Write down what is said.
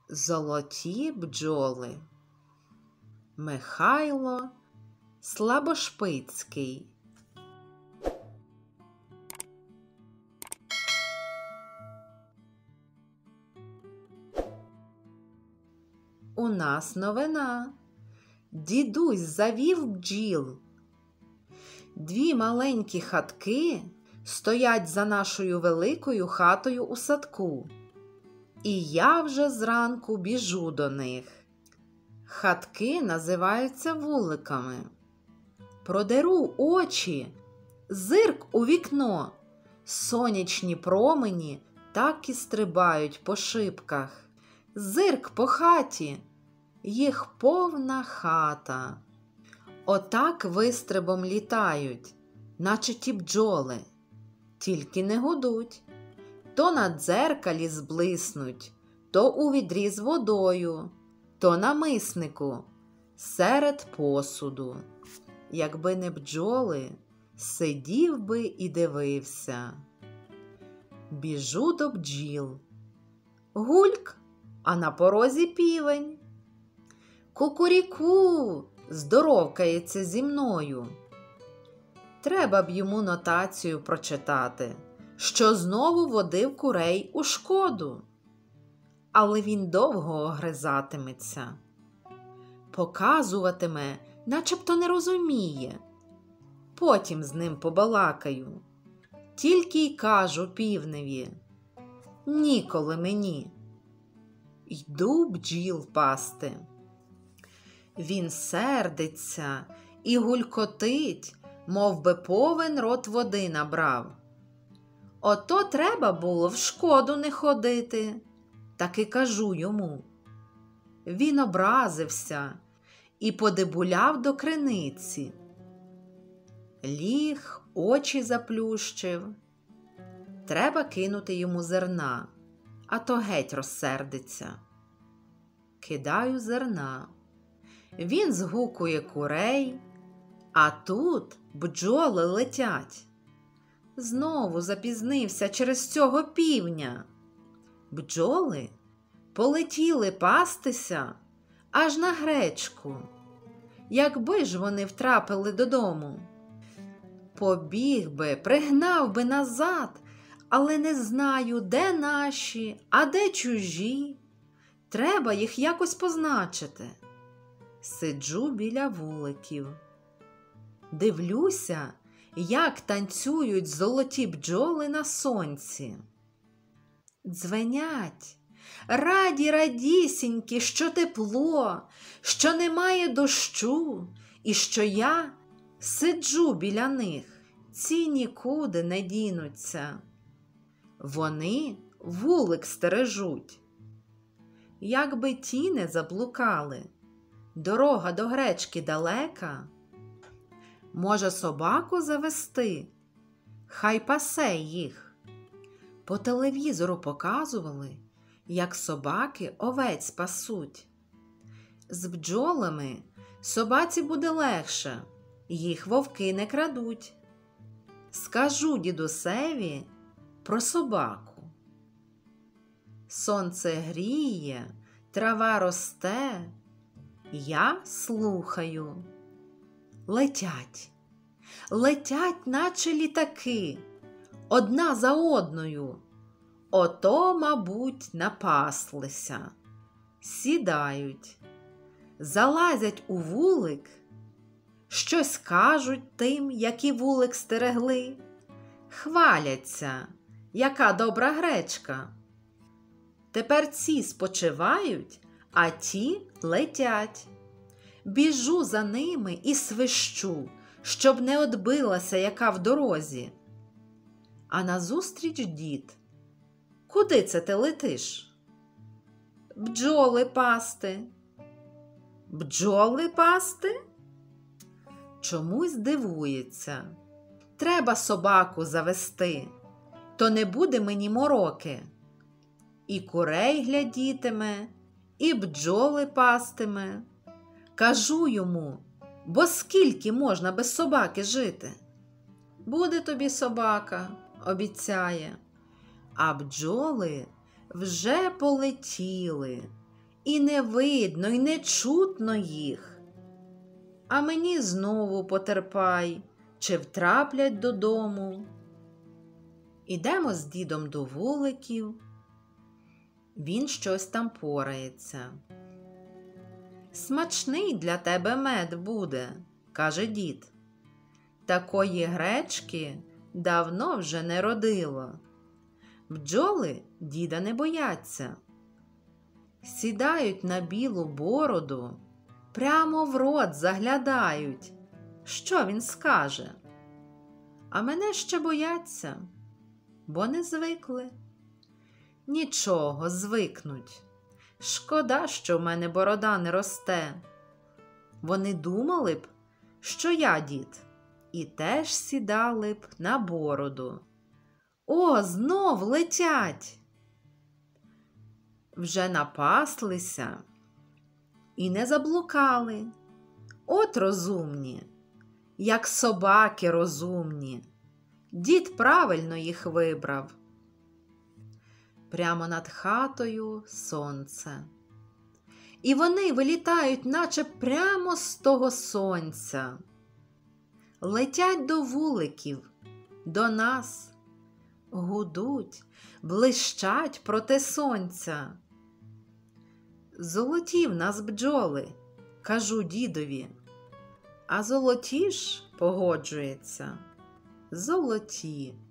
Золоті бджоли. Михайло Слабошпицький. У нас новина. Дідусь завів бджіл. Дві маленькі хатки стоять за нашою великою хатою у садку. І я вже зранку біжу до них. Хатки називаються вуликами. Продеру очі, зирк у вікно. Сонячні промені так і стрибають по шибках. Зирк по хаті, їх повна хата. Отак вистрибом літають, наче ті бджоли. Тільки не гудуть. То на дзеркалі зблиснуть, то у відрі з водою, то на миснику, серед посуду. Якби не бджоли, сидів би і дивився. Біжу до бджіл. Гульк, а на порозі півень. Кукуріку, здоровкається зі мною. Треба б йому нотацію прочитати, що знову водив курей у шкоду. Але він довго огризатиметься. Показуватиме, начебто не розуміє. Потім з ним побалакаю. Тільки й кажу півневі: ніколи мені. Йду бджіл пасти. Він сердиться і гулькотить, мов би повен рот води набрав. Ото треба було в шкоду не ходити, так і кажу йому. Він образився і подибуляв до криниці. Ліг, очі заплющив. Треба кинути йому зерна, а то геть розсердиться. Кидаю зерна. Він згукує курей, а тут бджоли летять. Знову запізнився через цього півня. Бджоли полетіли пастися аж на гречку. Якби ж вони втрапили додому. Побіг би, пригнав би назад, але не знаю, де наші, а де чужі. Треба їх якось позначити. Сиджу біля вуликів. Дивлюся, як танцюють золоті бджоли на сонці. Дзвенять, радісінькі, що тепло, що немає дощу, і що я сиджу біля них, ці нікуди не дінуться. Вони вулик стережуть. Якби ті не заблукали, дорога до гречки далека. Може, собаку завести? Хай пасе їх. По телевізору показували, як собаки овець пасуть. З бджолами собаці буде легше, їх вовки не крадуть. Скажу дідусеві про собаку. Сонце гріє, трава росте, я слухаю. Летять, летять, наче літаки, одна за одною. Ото, мабуть, напаслися. Сідають, залазять у вулик, щось кажуть тим, які вулик стерегли. Хваляться, яка добра гречка. Тепер ці спочивають, а ті летять. Біжу за ними і свищу, щоб не одбилася яка в дорозі. А назустріч дід: куди це ти летиш? Бджоли пасти. Бджоли пасти? Чомусь дивується. Треба собаку завести, то не буде мені мороки. І курей глядітиме, і бджоли пастиме. Кажу йому, бо скільки можна без собаки жити? Буде тобі собака, обіцяє. А бджоли вже полетіли, і не видно, і не чутно їх. А мені знову потерпай, чи втраплять додому. Ідемо з дідом до вуликів. Він щось там порається. «Смачний для тебе мед буде», – каже дід. «Такої гречки давно вже не родило». Бджоли діда не бояться. Сідають на білу бороду, прямо в рот заглядають. Що він скаже? А мене ще бояться, бо не звикли. Нічого, звикнуть. Шкода, що в мене борода не росте. Вони думали б, що я дід, і теж сідали б на бороду. О, знов летять! Вже напаслися і не заблукали. От розумні, як собаки розумні. Дід правильно їх вибрав. Прямо над хатою сонце. І вони вилітають, наче прямо з того сонця. Летять до вуликів, до нас. Гудуть, блищать проти сонця. Золоті в нас бджоли, кажу дідові. А золоті ж, погоджується, золоті.